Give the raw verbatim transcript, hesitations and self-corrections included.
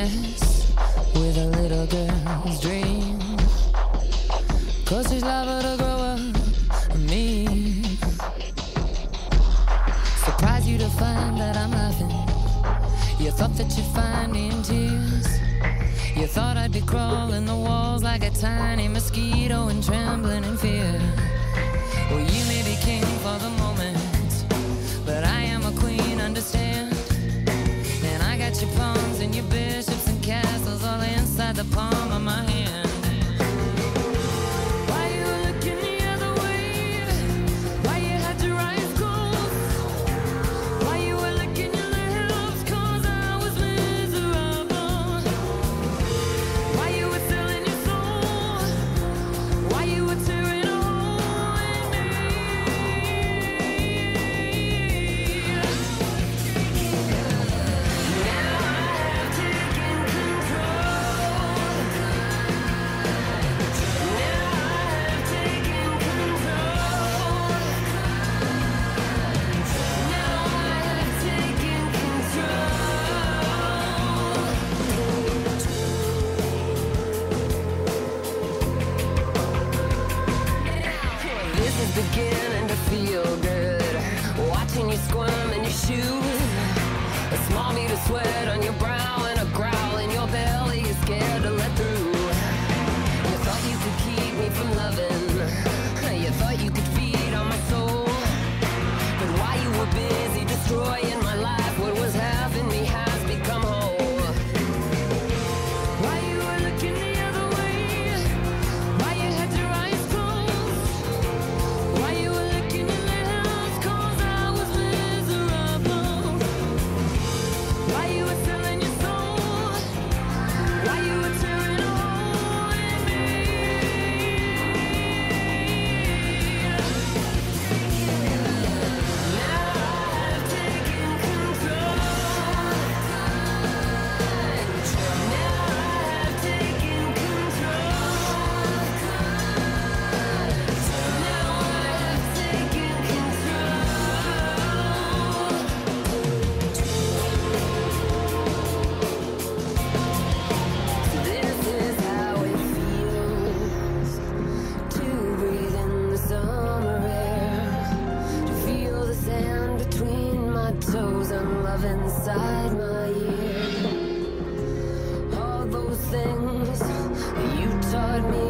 mess with a little girl's dream. Cause she's liable to grow up mean. Surprised you to find that I'm laughing. You thought that you'd find me in tears. You thought I'd be crawling the walls like a tiny mosquito and trembling in fear. Well, you may be king for the moment, but I am a queen, understand? And I got your pawns and your bishops and castles all inside the palm of my hand. Beginning to feel good, watching you squirm in your shoes. A small bead of sweat on your brow and a growl in your belly you're scared to let through. You thought you could keep me from loving, you thought you could feed on my soul. But while you were busy destroying my life, what was half in me has become whole. Why you were looking the other way, why you had your eyes closed, why you were licking your lips, cause I was miserable. Why you were selling your soul, why you were tearing a hole in me. Now I've taken control. Now I've taken control. Now I've taken control. This is how it feels to breathe in the summer air, to feel the sand between my toes and love inside my ear. All those things you taught me